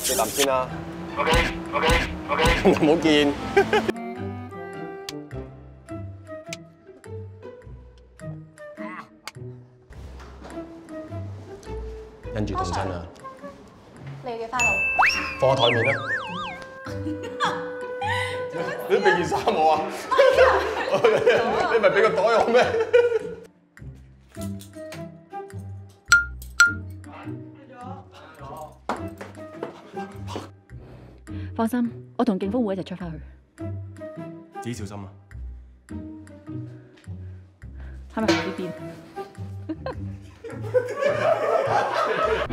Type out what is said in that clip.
食啖先啦。 OK， 唔好見。因住凍親啊！ 你嘅花露。 放喺台面啦。你都俾件衫我啊？你咪俾個袋我咩？ 放心，我同警方會一齊出翻去。 自己小心啊！ 係咪呢邊？